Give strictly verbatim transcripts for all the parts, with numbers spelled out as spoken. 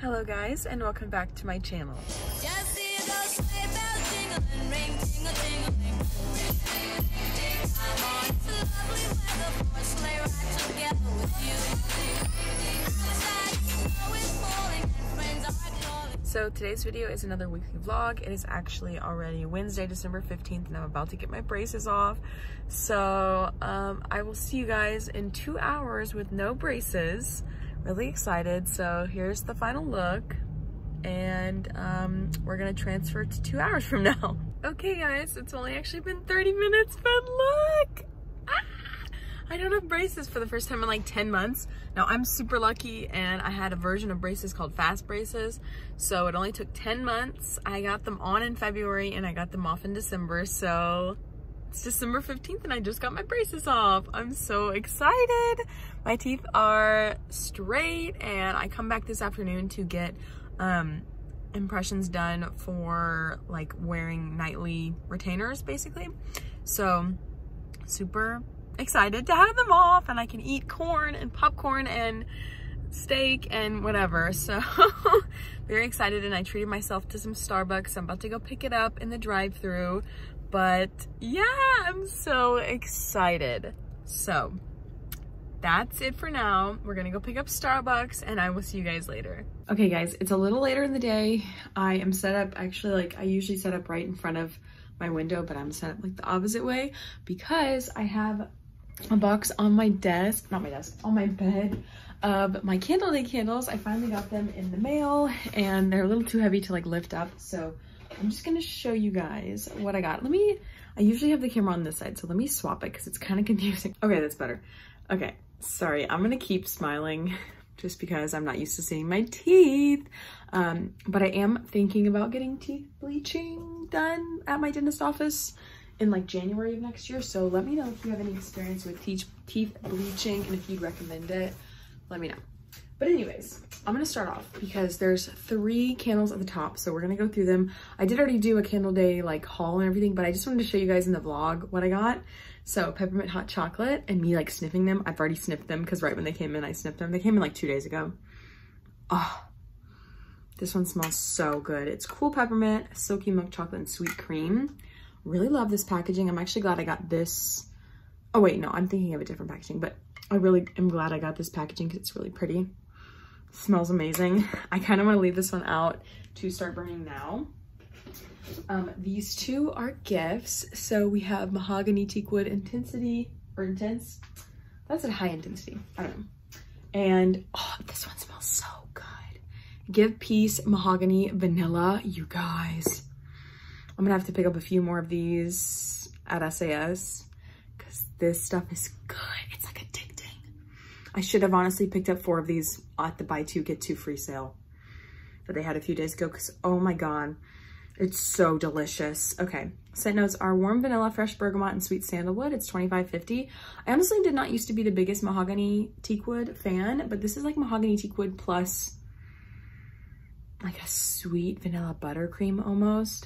Hello guys, and welcome back to my channel. So today's video is another weekly vlog. It is actually already Wednesday, December fifteenth, and I'm about to get my braces off. So um, I will see you guys in two hours with no braces. Really excited. So here's the final look, and um, we're gonna transfer to two hours from now. Okay guys, it's only actually been thirty minutes, but look! Ah! I don't have braces for the first time in like ten months. Now I'm super lucky, and I had a version of braces called fast braces. So it only took ten months. I got them on in February and I got them off in December. So it's December fifteenth and I just got my braces off. I'm so excited. My teeth are straight, and I come back this afternoon to get um, impressions done for like wearing nightly retainers basically. So super excited to have them off, and I can eat corn and popcorn and steak and whatever. So very excited, and I treated myself to some Starbucks. I'm about to go pick it up in the drive-thru. But yeah, I'm so excited. So that's it for now. We're gonna go pick up Starbucks, and I will see you guys later. Okay guys, it's a little later in the day. I am set up, actually, like I usually set up right in front of my window, but I'm set up like the opposite way because I have a box on my desk, not my desk, on my bed of my candle day candles. I finally got them in the mail, and they're a little too heavy to like lift up. So I'm just gonna show you guys what I got. Let me, I usually have the camera on this side, so let me swap it because it's kind of confusing. Okay, that's better. Okay, sorry, I'm gonna keep smiling just because I'm not used to seeing my teeth. Um, but I am thinking about getting teeth bleaching done at my dentist office in like January of next year. So let me know if you have any experience with teeth, teeth bleaching, and if you'd recommend it, let me know. But anyways, I'm gonna start off because there's three candles at the top, so we're gonna go through them. I did already do a candle day like haul and everything, but I just wanted to show you guys in the vlog what I got. So peppermint hot chocolate, and me like sniffing them. I've already sniffed them because right when they came in, I sniffed them. They came in like two days ago. Oh, this one smells so good. It's cool peppermint, silky milk chocolate, and sweet cream. Really love this packaging. I'm actually glad I got this. Oh wait, no, I'm thinking of a different packaging, but I really am glad I got this packaging because it's really pretty. Smells amazing. I kind of want to leave this one out to start burning now. Um, these two are gifts. So we have mahogany teakwood intensity or intense. That's a high intensity. I don't know. And oh, this one smells so good. Give Peace mahogany vanilla. You guys, I'm gonna have to pick up a few more of these at S A S because this stuff is good. It's like addicting. I should have honestly picked up four of these at the buy two get two free sale that they had a few days ago because oh my god, it's so delicious. Okay, scent notes are warm vanilla, fresh bergamot, and sweet sandalwood. It's twenty-five fifty. I honestly did not used to be the biggest mahogany teakwood fan, but this is like mahogany teakwood plus like a sweet vanilla buttercream almost.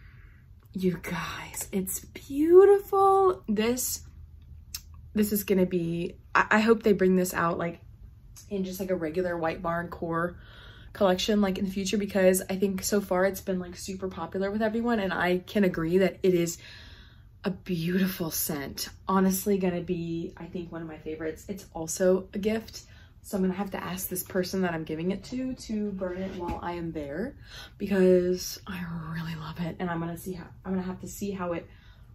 You guys, it's beautiful. This this is gonna be, I, I hope they bring this out like in just like a regular White Barn core collection like in the future, because I think so far it's been like super popular with everyone, and I can agree that it is a beautiful scent. Honestly gonna be, I think, one of my favorites. It's also a gift, so I'm gonna have to ask this person that I'm giving it to to burn it while I am there because I really love it, and I'm gonna see how I'm gonna have to see how it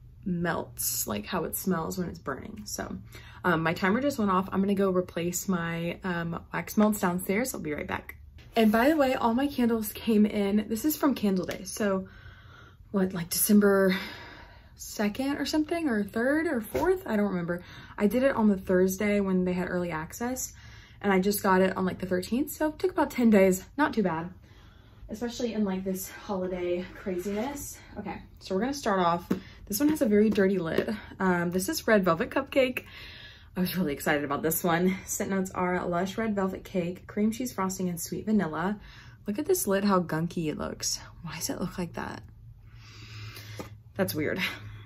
melts, like how it smells when it's burning. So um, my timer just went off. I'm gonna go replace my um, wax melts downstairs. I'll be right back. And by the way, all my candles came in. This is from Candle Day. So what, like December second or something, or third or fourth? I don't remember. I did it on the Thursday when they had early access, and I just got it on like the thirteenth. So it took about ten days, not too bad, especially in like this holiday craziness. Okay, so we're gonna start off. This one has a very dirty lid. Um, this is Red Velvet Cupcake. I was really excited about this one. Scent notes are lush red velvet cake, cream cheese frosting, and sweet vanilla. Look at this lid, how gunky it looks. Why does it look like that? That's weird.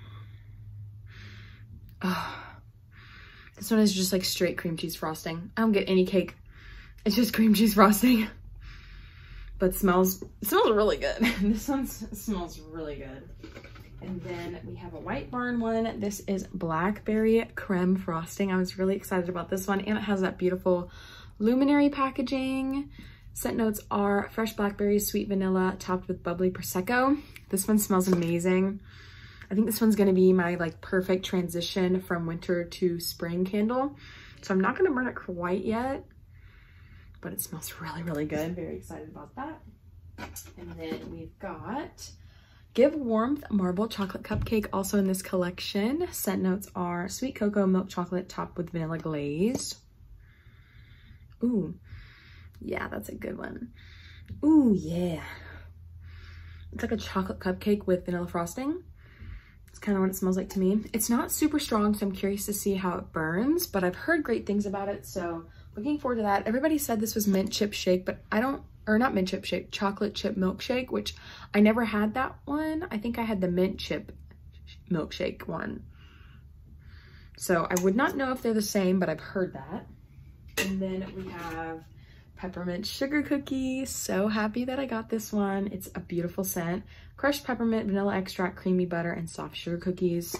Oh, this one is just like straight cream cheese frosting. I don't get any cake. It's just cream cheese frosting. but smells, smells really good. This one smells really good. And then we have a White Barn one. This is blackberry creme frosting. I was really excited about this one, and it has that beautiful luminary packaging. Scent notes are fresh blackberries, sweet vanilla, topped with bubbly Prosecco. This one smells amazing. I think this one's gonna be my like perfect transition from winter to spring candle. So I'm not gonna burn it quite yet, but it smells really, really good. Very excited about that. And then we've got Give Warmth Marble Chocolate Cupcake, also in this collection. Scent notes are sweet cocoa, milk chocolate, topped with vanilla glaze. Ooh, yeah, that's a good one. Ooh, yeah. It's like a chocolate cupcake with vanilla frosting. It's kind of what it smells like to me. It's not super strong, so I'm curious to see how it burns, but I've heard great things about it, so looking forward to that. Everybody said this was mint chip shake, but I don't, or not mint chip shake, chocolate chip milkshake, which I never had that one. I think I had the mint chip milkshake one. So I would not know if they're the same, but I've heard that. And then we have peppermint sugar cookie. So happy that I got this one. It's a beautiful scent. Crushed peppermint, vanilla extract, creamy butter, and soft sugar cookies.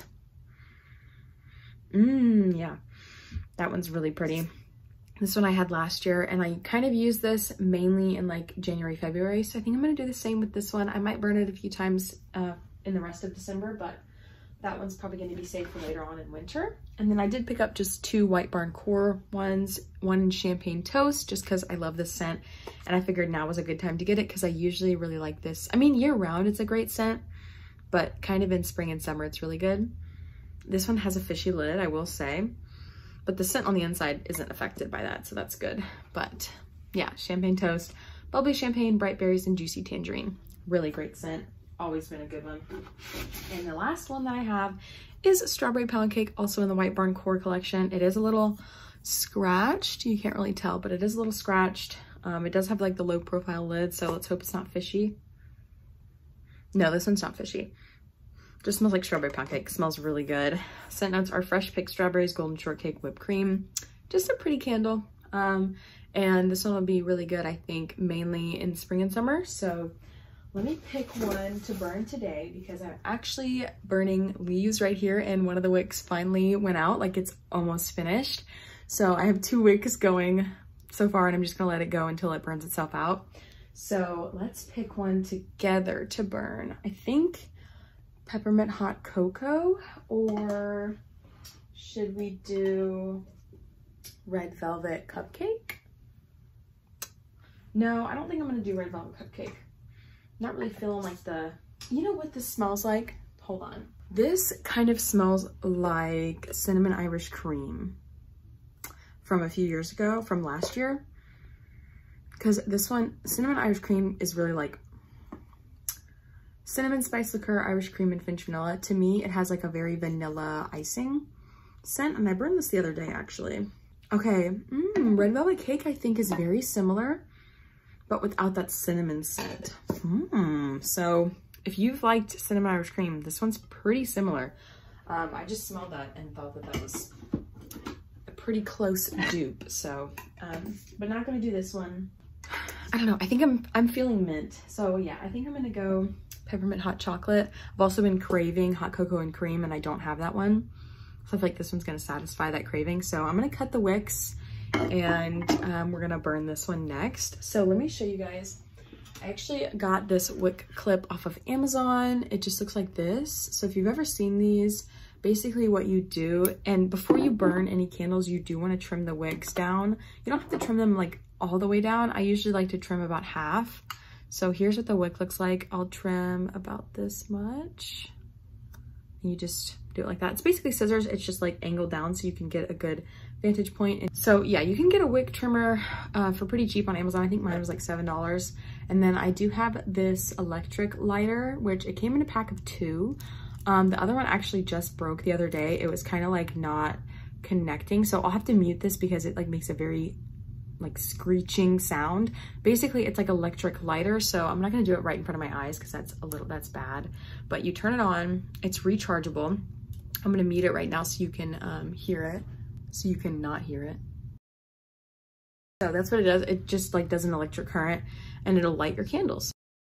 Mmm, yeah. That one's really pretty. This one I had last year, and I kind of used this mainly in like January, February. So I think I'm gonna do the same with this one. I might burn it a few times uh, in the rest of December, but that one's probably gonna be safe for later on in winter. And then I did pick up just two White Barn Core ones, one in Champagne Toast, just cause I love this scent. And I figured now was a good time to get it cause I usually really like this. I mean, year round, it's a great scent, but kind of in spring and summer, it's really good. This one has a fishy lid, I will say. But the scent on the inside isn't affected by that, so that's good. But yeah, Champagne Toast, bubbly champagne, bright berries, and juicy tangerine. Really great scent. Always been a good one. And the last one that I have is Strawberry Pound Cake, also in the White Barn Core collection. It is a little scratched. You can't really tell, but it is a little scratched. Um, it does have like the low profile lid, so let's hope it's not fishy. No, this one's not fishy. Just smells like strawberry pound cake. Smells really good. Scent notes are fresh picked strawberries, golden shortcake, whipped cream. Just a pretty candle. Um, and this one will be really good, I think, mainly in spring and summer. So let me pick one to burn today because I'm actually burning leaves right here, and one of the wicks finally went out. Like, it's almost finished. So I have two wicks going so far, and I'm just gonna let it go until it burns itself out. So let's pick one together to burn. I think peppermint hot cocoa, or should we do red velvet cupcake? No, I don't think I'm gonna do red velvet cupcake. Not really feeling like the, you know what this smells like? Hold on. This kind of smells like cinnamon Irish cream from a few years ago, from last year. Because this one, cinnamon Irish cream is really like cinnamon spice liqueur, Irish cream, and Finch vanilla. To me, it has like a very vanilla icing scent, and I burned this the other day actually. Okay, mm, red velvet cake I think is very similar, but without that cinnamon scent. Mm, so if you've liked cinnamon Irish cream, this one's pretty similar. Um, I just smelled that and thought that that was a pretty close dupe. So, um, but not gonna do this one. I don't know, I think I'm, I'm feeling mint. So yeah, I think I'm gonna go peppermint hot chocolate. I've also been craving hot cocoa and cream, and I don't have that one. So I feel like this one's gonna satisfy that craving. So I'm gonna cut the wicks, and um, we're gonna burn this one next. So let me show you guys. I actually got this wick clip off of Amazon. It just looks like this. So if you've ever seen these, basically what you do, and before you burn any candles, you do wanna trim the wicks down. You don't have to trim them like all the way down. I usually like to trim about half. So here's what the wick looks like. I'll trim about this much. You just do it like that. It's basically scissors. It's just like angled down so you can get a good vantage point. So yeah, you can get a wick trimmer uh, for pretty cheap on Amazon. I think mine was like seven dollars. And then I do have this electric lighter, which it came in a pack of two. Um, the other one actually just broke the other day. It was kind of like not connecting. So I'll have to mute this because it like makes a very like screeching sound. Basically, it's like electric lighter, so I'm not gonna do it right in front of my eyes because that's a little, that's bad. But you turn it on, it's rechargeable. I'm gonna mute it right now so you can um, hear it, so you can not hear it. So that's what it does. It just like does an electric current. and it'll light your candles.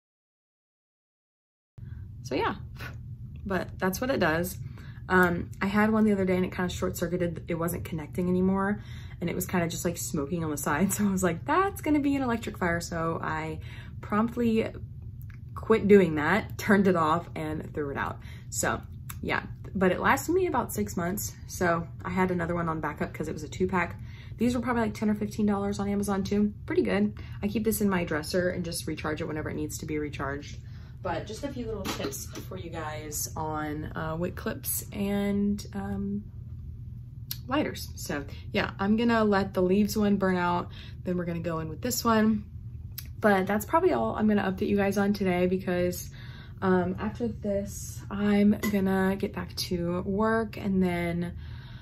So yeah, but that's what it does. Um, I had one the other day and it kind of short-circuited. It wasn't connecting anymore and it was kind of just like smoking on the side. So I was like, that's gonna be an electric fire. So I promptly quit doing that, turned it off and threw it out. So yeah, but it lasted me about six months. So I had another one on backup because it was a two pack. These were probably like ten or fifteen dollars on Amazon too. Pretty good. I keep this in my dresser and just recharge it whenever it needs to be recharged. But just a few little tips for you guys on uh, wick clips and um, lighters. So yeah, I'm gonna let the leaves one burn out. Then we're gonna go in with this one. But that's probably all I'm gonna update you guys on today because um, after this, I'm gonna get back to work and then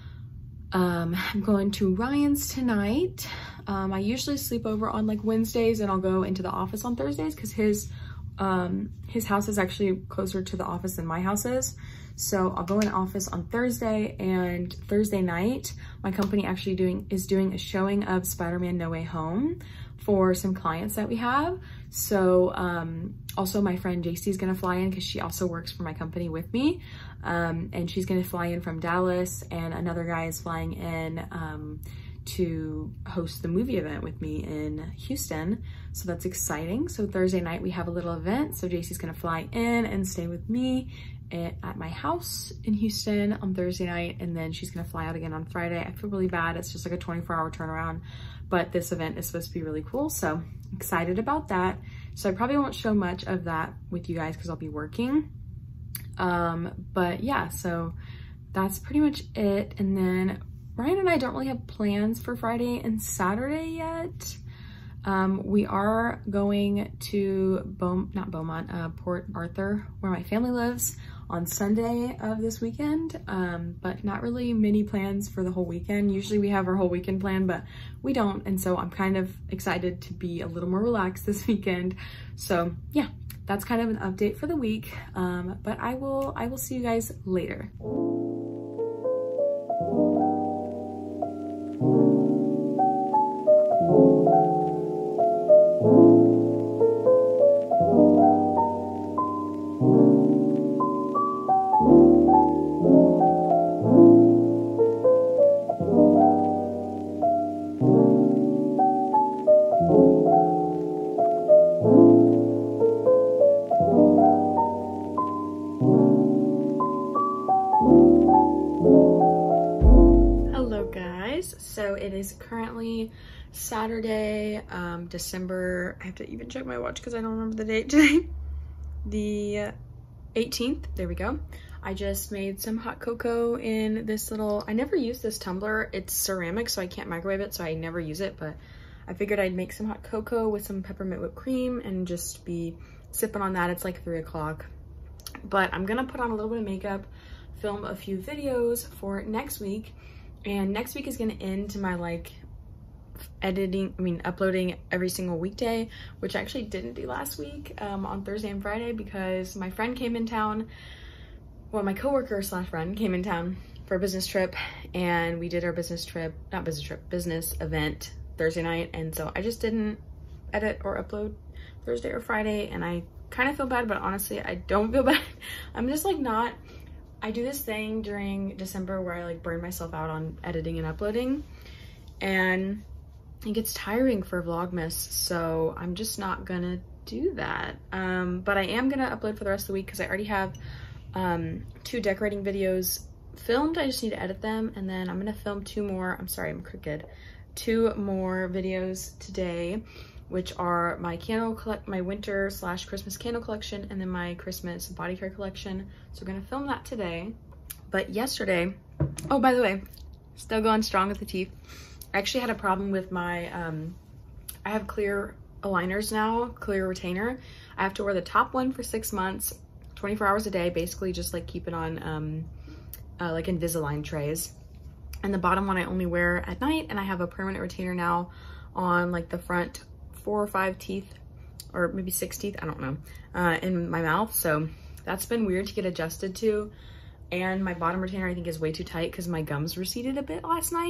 um, I'm going to Ryan's tonight. Um, I usually sleep over on like Wednesdays and I'll go into the office on Thursdays because his um his house is actually closer to the office than my house is. So I'll go in office on Thursday, and Thursday night my company actually doing is doing a showing of Spider-Man No Way Home for some clients that we have. So um also my friend J C is gonna fly in because she also works for my company with me, um and she's gonna fly in from Dallas, and another guy is flying in um to host the movie event with me in Houston. So that's exciting. So Thursday night we have a little event. So J C's gonna fly in and stay with me at my house in Houston on Thursday night, and then she's gonna fly out again on Friday. I feel really bad. It's just like a twenty-four hour turnaround, but this event is supposed to be really cool. So excited about that. So I probably won't show much of that with you guys because I'll be working. Um, but yeah, so that's pretty much it. And then Ryan and I don't really have plans for Friday and Saturday yet. Um, we are going to Beau not Beaumont, uh, Port Arthur, where my family lives, on Sunday of this weekend, um, but not really many plans for the whole weekend. Usually we have our whole weekend planned, but we don't, and so I'm kind of excited to be a little more relaxed this weekend. So yeah, that's kind of an update for the week, um, but I will, I will see you guys later. So it is currently Saturday, um, December, I have to even check my watch because I don't remember the date today, the eighteenth, there we go. I just made some hot cocoa in this little, I never use this tumbler, it's ceramic so I can't microwave it, so I never use it, but I figured I'd make some hot cocoa with some peppermint whipped cream and just be sipping on that. It's like three o'clock, but I'm gonna put on a little bit of makeup, film a few videos for next week. And next week is gonna end my like editing, I mean uploading every single weekday, which I actually didn't do last week um, on Thursday and Friday because my friend came in town, well my coworker slash friend came in town for a business trip, and we did our business trip, not business trip, business event Thursday night, and so I just didn't edit or upload Thursday or Friday, and I kind of feel bad, but honestly I don't feel bad. I'm just like not, I do this thing during December where I like burn myself out on editing and uploading, and it gets tiring for Vlogmas, so I'm just not gonna do that. Um, but I am gonna upload for the rest of the week because I already have um, two decorating videos filmed. I just need to edit them, and then I'm gonna film two more, I'm sorry, I'm crooked, two more videos today, which are my candle collect, my winter slash Christmas candle collection, and then my Christmas body care collection. So we're gonna film that today. But yesterday, oh, by the way, still going strong with the teeth. I actually had a problem with my, um, I have clear aligners now, clear retainer. I have to wear the top one for six months, twenty-four hours a day, basically just like keep it on um, uh, like Invisalign trays. And the bottom one I only wear at night, and I have a permanent retainer now on like the front four or five teeth, or maybe six teeth, I don't know, uh, in my mouth. So that's been weird to get adjusted to. And my bottom retainer I think is way too tight because my gums receded a bit last night.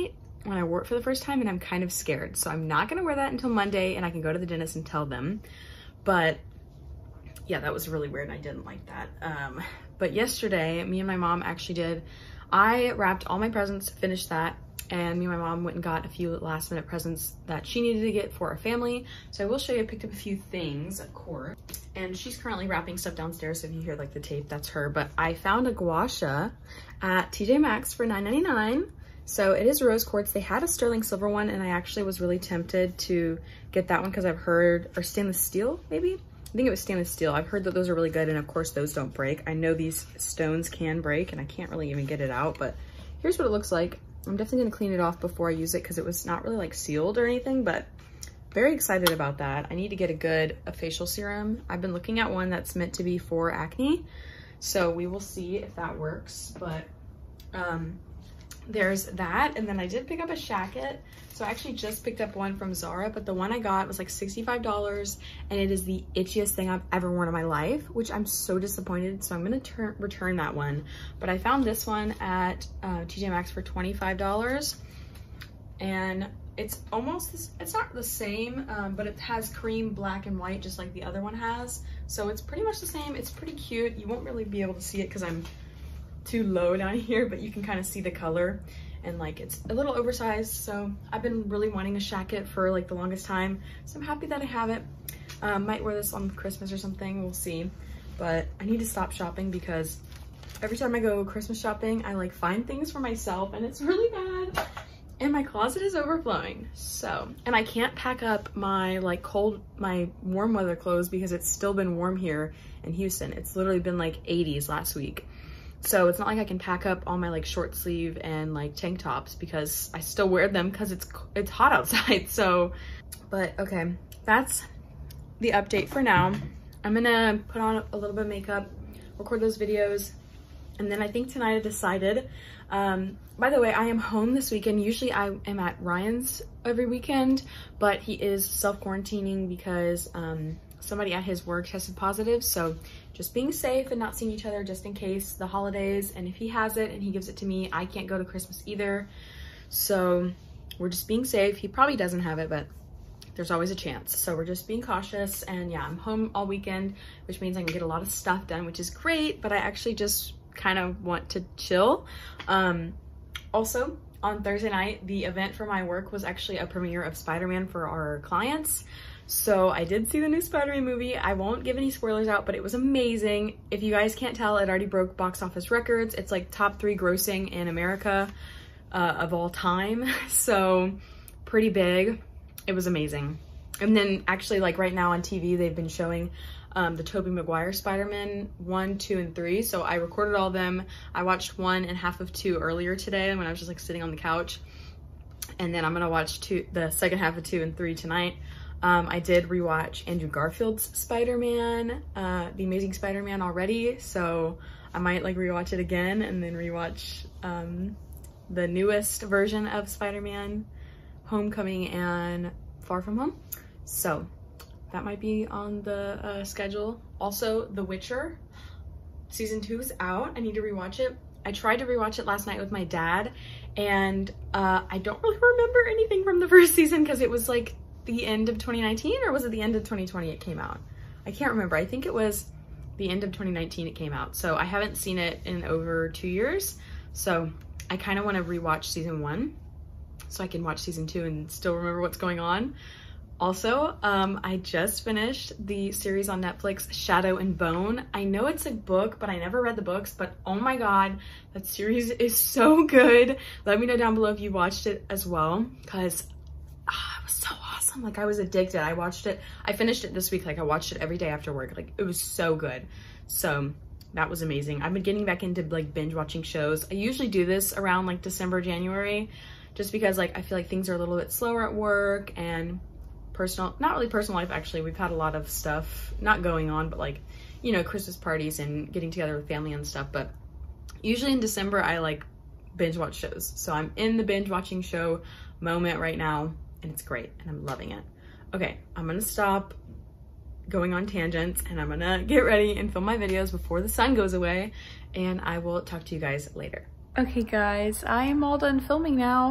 when I wore it for the first time, and I'm kind of scared. So I'm not gonna wear that until Monday, and I can go to the dentist and tell them. But yeah, that was really weird. I didn't like that. Um, but yesterday, me and my mom actually did, I wrapped all my presents, finished that, and me and my mom went and got a few last minute presents that she needed to get for our family. So I will show you, I picked up a few things, of course. And she's currently wrapping stuff downstairs, so if you hear like the tape, that's her. But I found a gua sha at T J Maxx for nine ninety-nine. So it is rose quartz. They had a sterling silver one, and I actually was really tempted to get that one because I've heard, or stainless steel maybe? I think it was stainless steel. I've heard that those are really good, and of course those don't break. I know these stones can break, and I can't really even get it out, but here's what it looks like. I'm definitely gonna clean it off before I use it because it was not really like sealed or anything, but very excited about that. I need to get a good a facial serum. I've been looking at one that's meant to be for acne, so we will see if that works. But um, there's that, and then I did pick up a shacket. So I actually just picked up one from Zara, but the one I got was like sixty-five dollars, and it is the itchiest thing I've ever worn in my life, which I'm so disappointed. So I'm gonna turn, return that one. But I found this one at uh, T J Maxx for twenty-five dollars, and it's almost, this, it's not the same, um, but it has cream, black, and white, just like the other one has. So it's pretty much the same. It's pretty cute. You won't really be able to see it because I'm too low down here, but you can kind of see the color. And like, it's a little oversized. So I've been really wanting a shacket for like the longest time. So I'm happy that I have it. Um, might wear this on Christmas or something, we'll see. But I need to stop shopping because every time I go Christmas shopping, I like find things for myself, and it's really bad. And my closet is overflowing. So, and I can't pack up my like cold, my warm weather clothes because it's still been warm here in Houston. It's literally been like eighties last week. So it's not like I can pack up all my like short sleeve and like tank tops because I still wear them because it's it's hot outside. So, but okay, that's the update for now. I'm gonna put on a little bit of makeup, record those videos, and then I think tonight I decided, um, by the way, I am home this weekend. Usually I am at Ryan's every weekend, but he is self-quarantining because um, somebody at his work tested positive. So just being safe and not seeing each other just in case the holidays. And if he has it and he gives it to me, I can't go to Christmas either. So we're just being safe. He probably doesn't have it, but there's always a chance. So we're just being cautious. And yeah, I'm home all weekend, which means I can get a lot of stuff done, which is great, but I actually just kind of want to chill. Um, also, on Thursday night, the event for my work was actually a premiere of Spider-Man for our clients. So I did see the new Spider-Man movie. I won't give any spoilers out, but it was amazing. If you guys can't tell, it already broke box office records. It's like top three grossing in America uh, of all time. So pretty big. It was amazing. And then actually like right now on T V, they've been showing um, the Tobey Maguire Spider-Man one, two, and three. So I recorded all of them. I watched one and half of two earlier today when I was just like sitting on the couch. And then I'm gonna watch two, the second half of two and three tonight. Um, I did rewatch Andrew Garfield's Spider-Man, uh, The Amazing Spider-Man already. So I might like rewatch it again and then rewatch um, the newest version of Spider-Man, Homecoming and Far From Home. So that might be on the uh, schedule. Also, The Witcher season two is out. I need to rewatch it. I tried to rewatch it last night with my dad, and uh, I don't really remember anything from the first season because it was like the end of twenty nineteen, or was it the end of twenty twenty it came out? I can't remember. I think it was the end of twenty nineteen it came out. So I haven't seen it in over two years. So I kind of want to rewatch season one so I can watch season two and still remember what's going on. Also, um, I just finished the series on Netflix, Shadow and Bone. I know it's a book, but I never read the books, but oh my God, that series is so good. Let me know down below if you watched it as well, because ah, it was so awesome. Like I was addicted. I watched it. I finished it this week. Like I watched it every day after work. Like it was so good. So that was amazing. I've been getting back into like binge watching shows. I usually do this around like December, January, just because like I feel like things are a little bit slower at work and personal, not really personal life actually. We've had a lot of stuff not going on, but like, you know, Christmas parties and getting together with family and stuff. But usually in December, I like binge watch shows. So I'm in the binge watching show moment right now, and it's great and I'm loving it. Okay, I'm gonna stop going on tangents and I'm gonna get ready and film my videos before the sun goes away, and I will talk to you guys later. Okay guys, I am all done filming now.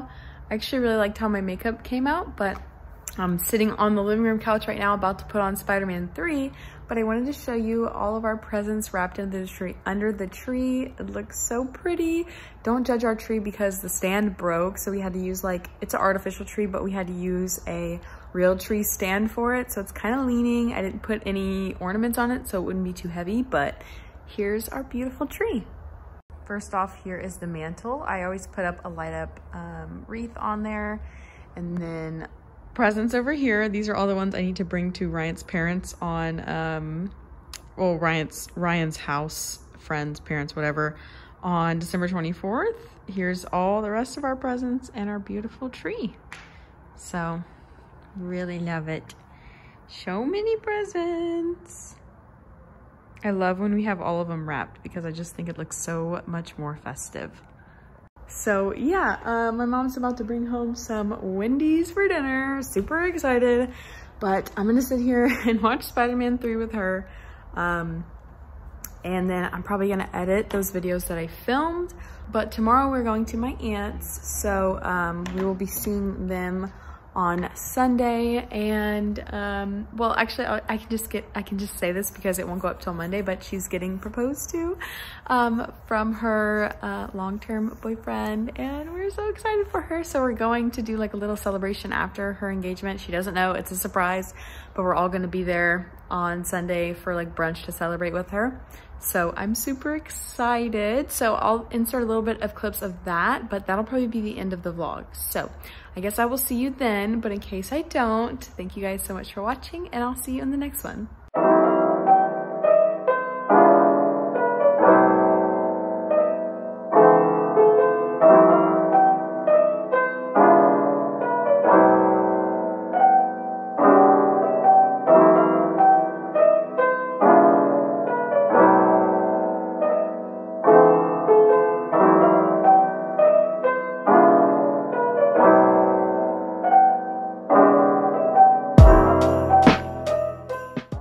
I actually really liked how my makeup came out, but I'm sitting on the living room couch right now about to put on Spider-Man three, but I wanted to show you all of our presents wrapped under the tree. Under the tree, it looks so pretty. Don't judge our tree because the stand broke, so we had to use like, it's an artificial tree, but we had to use a real tree stand for it, so it's kind of leaning. I didn't put any ornaments on it, so it wouldn't be too heavy, but here's our beautiful tree. First off, here is the mantle. I always put up a light up um, wreath on there, and then presents over here. These are all the ones I need to bring to Ryan's parents on, um, well, Ryan's, Ryan's house, friends, parents, whatever, on December twenty-fourth. Here's all the rest of our presents and our beautiful tree. So, really love it. So many presents. I love when we have all of them wrapped because I just think it looks so much more festive. So yeah, uh, my mom's about to bring home some Wendy's for dinner. Super excited, but I'm gonna sit here and watch Spider-Man three with her. Um, and then I'm probably gonna edit those videos that I filmed. But tomorrow we're going to my aunt's, so um, we will be seeing them on Sunday. And um, well, actually I, I can just get, I can just say this because it won't go up till Monday, but she's getting proposed to um, from her uh, long-term boyfriend, and we're so excited for her. So we're going to do like a little celebration after her engagement. She doesn't know, it's a surprise, but we're all gonna be there on Sunday for like brunch to celebrate with her. So I'm super excited. So I'll insert a little bit of clips of that, but that'll probably be the end of the vlog. So I guess I will see you then, but in case I don't, thank you guys so much for watching, and I'll see you in the next one.